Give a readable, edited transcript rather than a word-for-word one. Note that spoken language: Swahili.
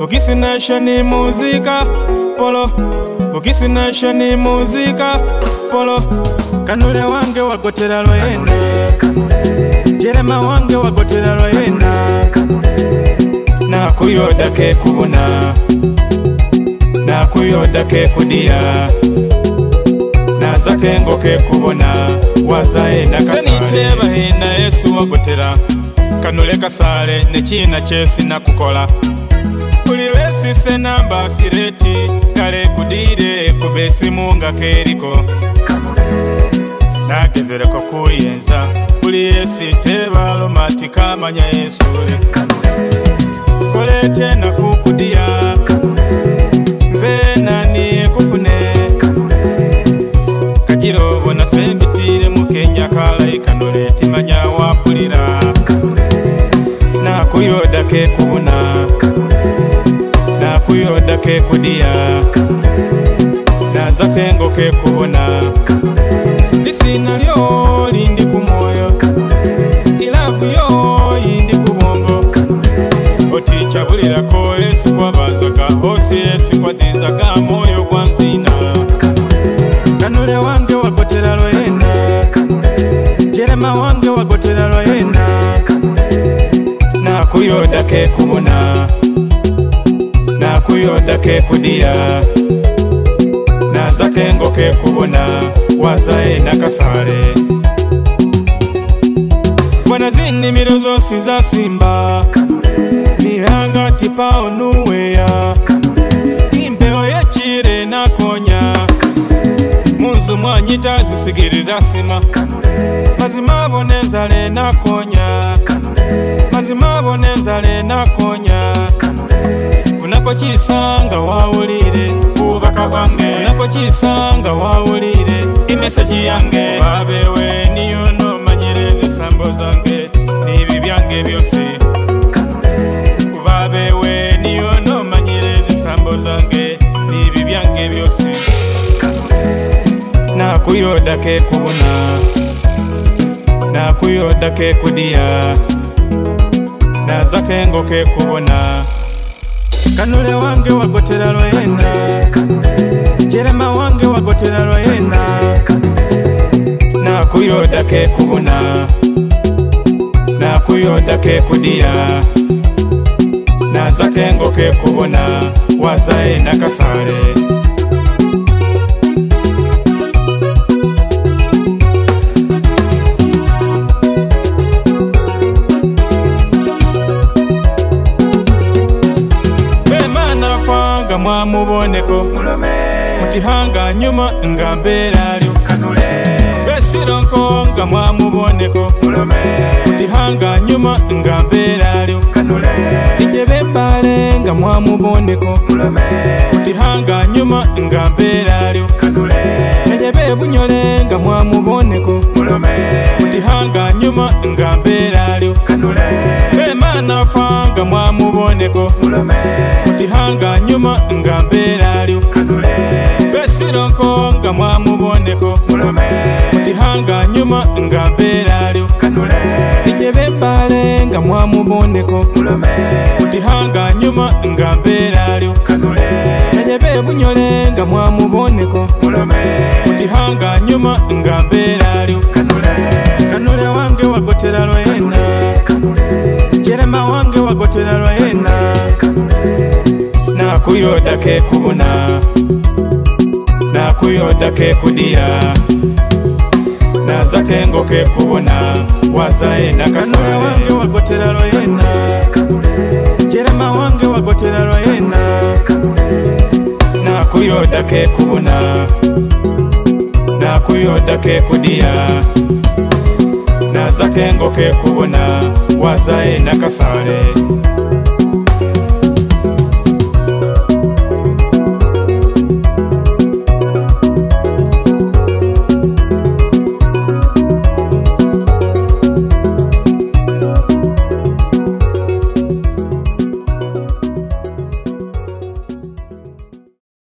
Bugisi Nation muzika polo, Bugisi Nation muzika polo. Kanule wange wagotera lwena, Jerema wange wagotera lwena. Nakuyoda ke kubona, nakuyoda ke kudia, nazake ngo ke kubona, wazae nakasale. Seniteba hina Yesu wagotera, kanule kasale nechina chesi nakukola. Kulirwesi senamba sireti, kale kudire kubesi munga keriko. Nagezereko kuyenza, kuli Yesu teba lomati kamanya Yesu le. Kolete na kukudia, vena niye kufune. Kajiro bona sembitire mukenya kala ikanole timanya wapulira. Nakuyoda ke kubona, nakuyoda ke kudia, nazake ngo ke kubona. Lisina lyo lindi kumoyo, ilavu yo yindi kubongo. Oticha bulira ko Yesu kwa bazaga, hosi Yesu kwa zizaga moyo kwa nzina. Kanule wange wagotera lwena, Jerema wange wagotera lwena. Nakuyoda ke kubona, nakuyoda ke kudia, nazake ngo ke kubona, wazae nakasale. Bwana zini mirozo siza simba, nihanga tipao nuweya. Impeo yechire nakonya, munzu mwanyita zisigiriza sima. Mazima boneza le nakonya, mazima boneza le nakonya. Funako chisanga wawulire, ubaka bwange. Funako chisanga wawulire, imeseji yange. Babewe niyo no manyerezi sambo zange, nibi byange byose. Babewe niyo no manyerezi sambo zange, nibi byange byose. Nakuyoda ke kubona, nakuyoda ke kudia, nazake ngo ke kubona. Kanule wange wagotera lwena, Jerema wange wagotera lwena. Nakuyoda ke kubona, nakuyoda ke kudia, nazake ngo ke kubona, wazae nakasale. Mwamuboneko mutihanga nyuma nga mberalyo. Besironko nga mwamuboneko mutihanga nyuma nga mberalyo. Ijebe mbale nga mwamuboneko mutihanga nyuma nga mberalyo. Ijebe bunyole nga mwamuboneko mutihanga nyuma nga mberalyo. Bemana fanga mwamuboneko mutihanga nyuma nga mberalyo. Besironko nga mwamuboneko mutihanga nyuma nga mberalyo. Ijebe mbale nga mwamuboneko mutihanga nyuma nga mberalyo. Ijebe bunyole nga mwamuboneko mutihanga nyuma nga mberalyo. Kanule wange wagotera lwena, Jerema wange wagotera lwena. Nakuyoda ke kubona, nakuyoda ke kudia, nazake ngo ke kubona, wazae nakasale. Kanule wange wagotera lwena, Jerema wange wagotera lwena. Nakuyoda ke kubona, nakuyoda ke kudia, nazake ngo ke kubona, wazae nakasale.